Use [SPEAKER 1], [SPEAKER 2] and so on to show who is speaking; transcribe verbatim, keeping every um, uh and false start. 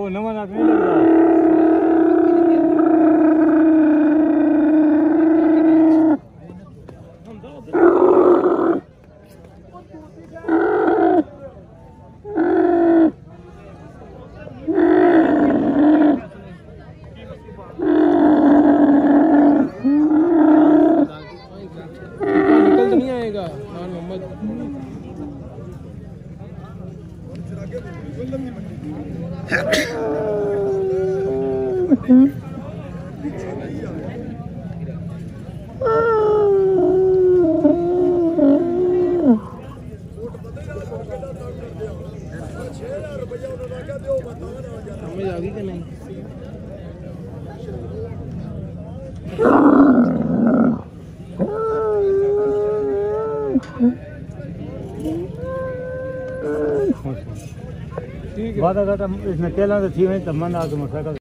[SPEAKER 1] नवा नाथ नहीं लग रहा।
[SPEAKER 2] निकल तो नहीं आएगा मोहम्मद। समझ आ गई कि नहीं?
[SPEAKER 1] ठीक है। बात अगर इसमें केला तो थी वहीं तब मन आ तो